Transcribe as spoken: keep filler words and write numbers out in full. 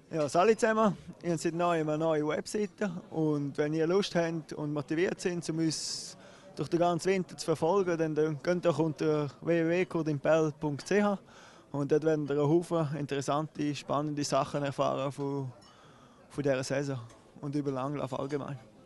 Ja, salut zusammen. Ich habe seit neuem eine neue Webseite und wenn ihr Lust habt und motiviert sind, um uns durch den ganzen Winter zu verfolgen, dann geht doch unter w w w punkt codimpel punkt c h und dort werden ihr einen Haufen interessante, spannende Sachen erfahren von, von dieser Saison und über Langlauf allgemein.